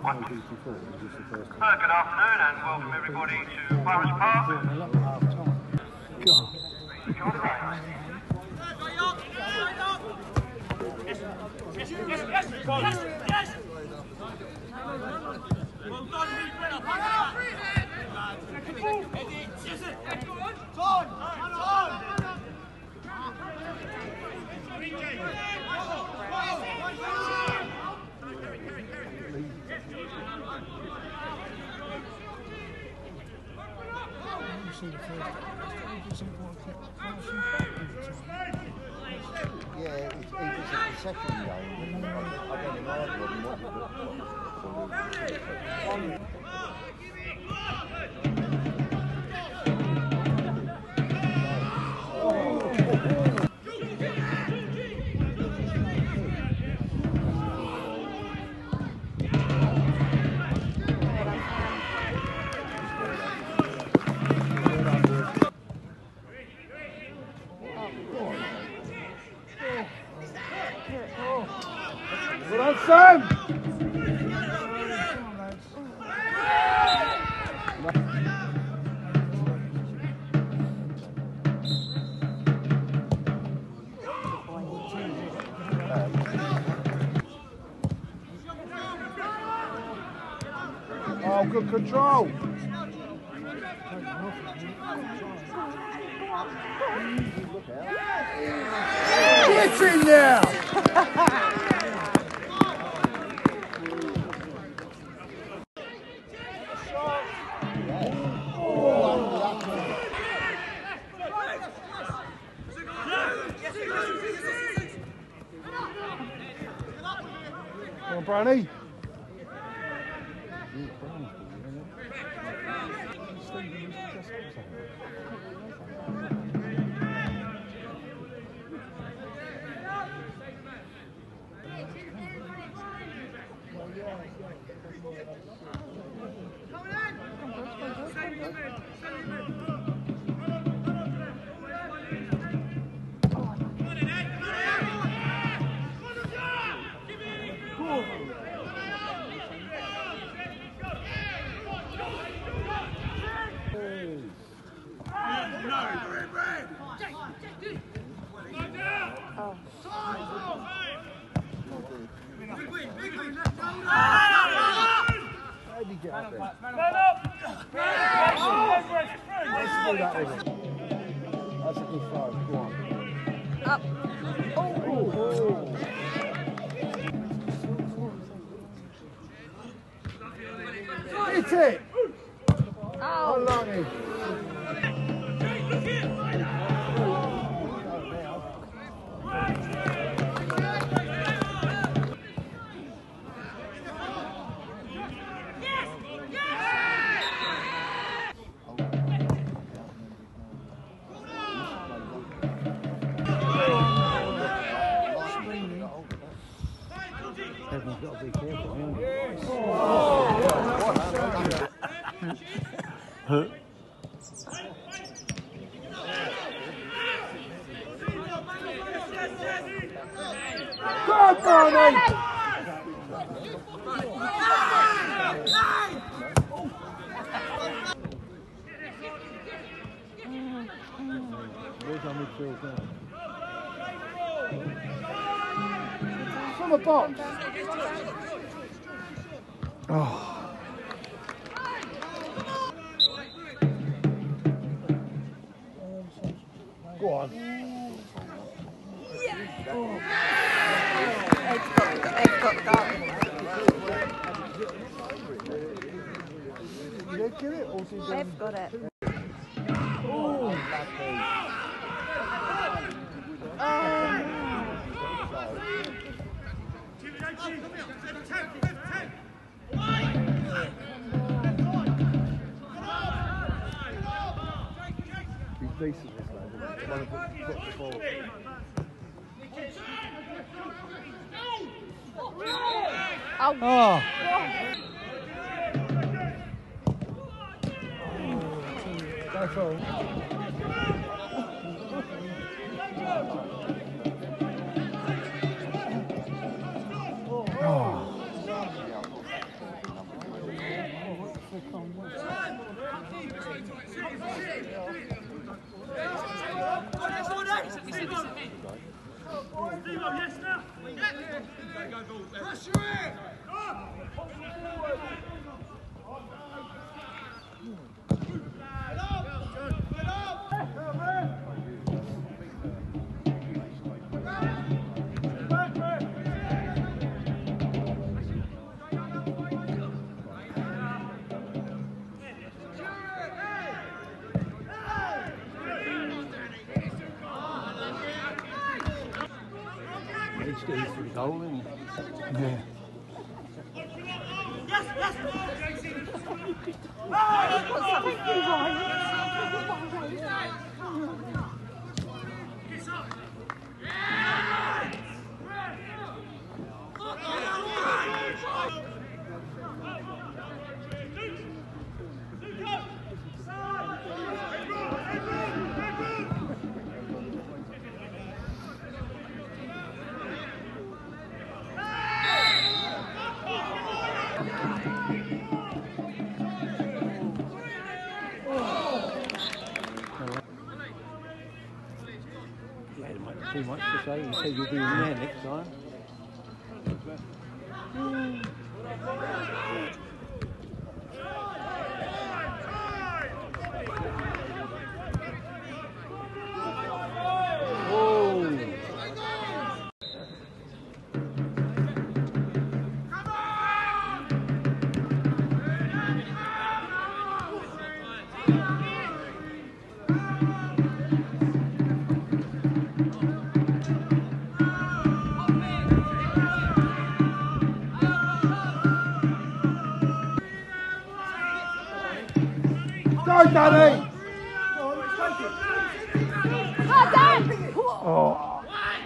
Good afternoon and welcome everybody to Forest Park. Yeah, he was at the second game. I don't know Well done, Sam! Oh, good control! Get in there! Come on, Brownie. How did he get up there? Let's do that with him. That's a good five. Go on. Up. Oh. Hit it! Oh, Lonnie. Everyone's got to be careful, haven't they? Go on, Barney! Where's our midfield now? From a box. Oh. Go on. Oh. Ed's got that. Did they get it? Or did they... They've got it. Oh. He's decent, this lad, isn't he? One of them put the ball. Oh. Oh. Go for it. Oh. He's for the goal, isn't he? Yeah. Too much to say. He said you'll be in there next time. Go, Danny! Oh, Dan! Oh.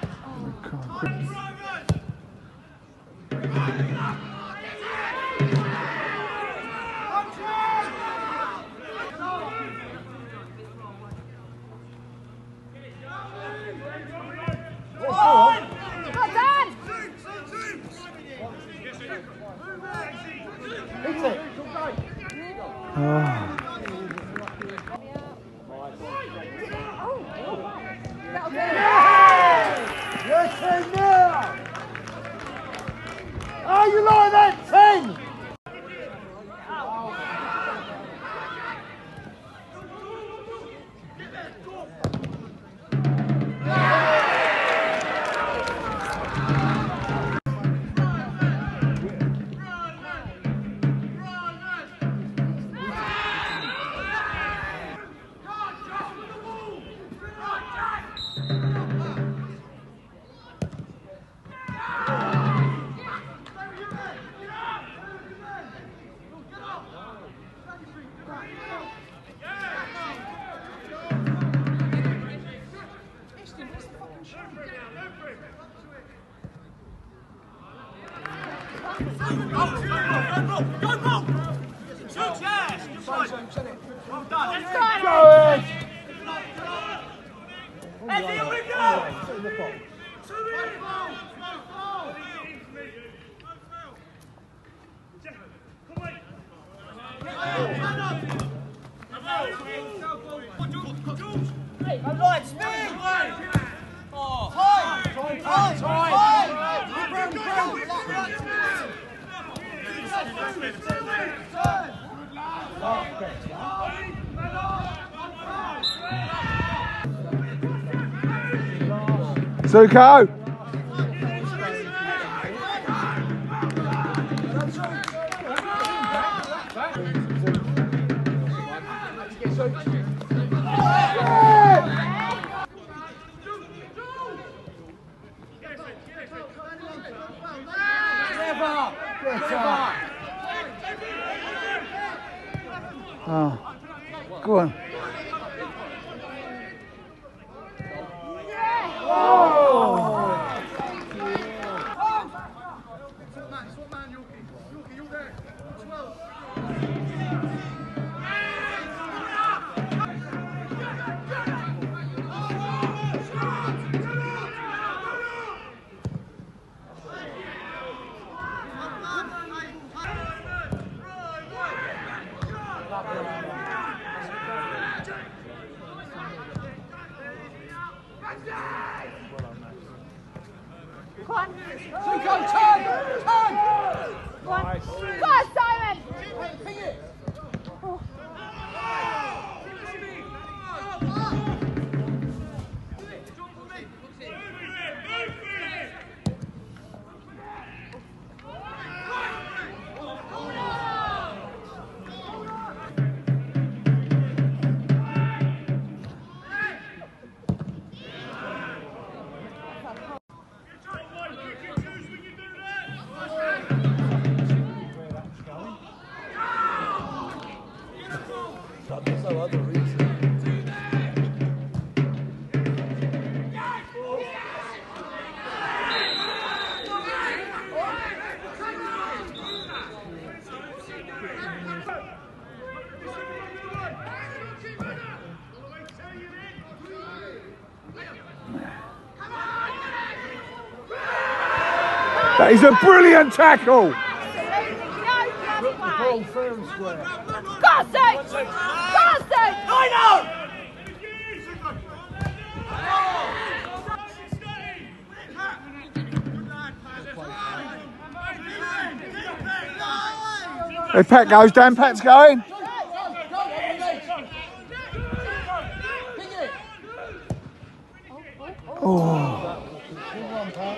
Oh, you like that 10? Suko! Oh, go on. Go on. Go, turn! Turn! Go on. Nice. Go on, Simon. Ping it! There's no other reason. That is a brilliant tackle. Ball fair and square. Carson! Carson! I know! If Pat goes down, Pat's going. Oh. Good one, Pat.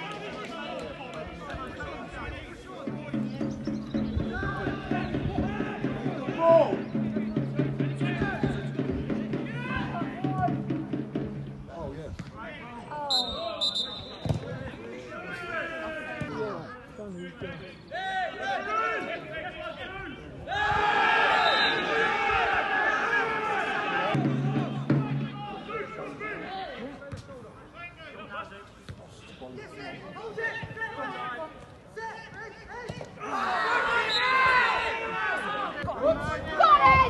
Oh, yes. Got it!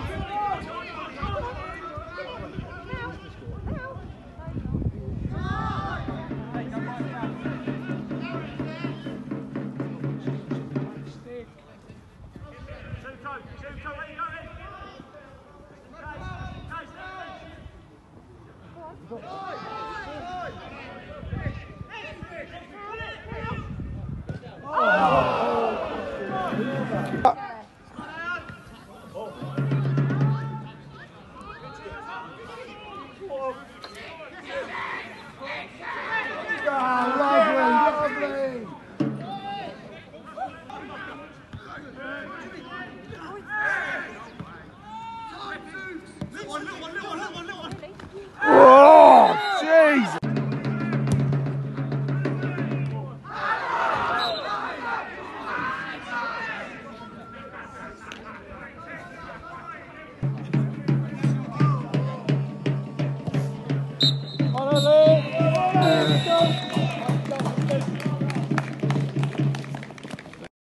Lovely. Little one, little one, little one.